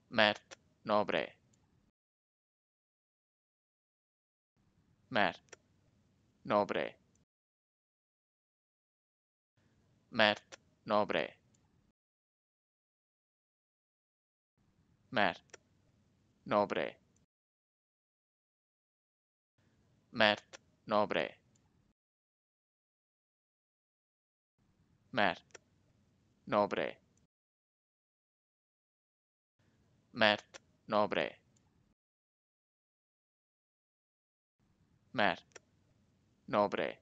Mert, Nobre. Mert, Nobre. Mert, Nobre. Mert, Nobre. Mert, Nobre. Mert, Nobre. Mert, Nobre. Mert, Nobre.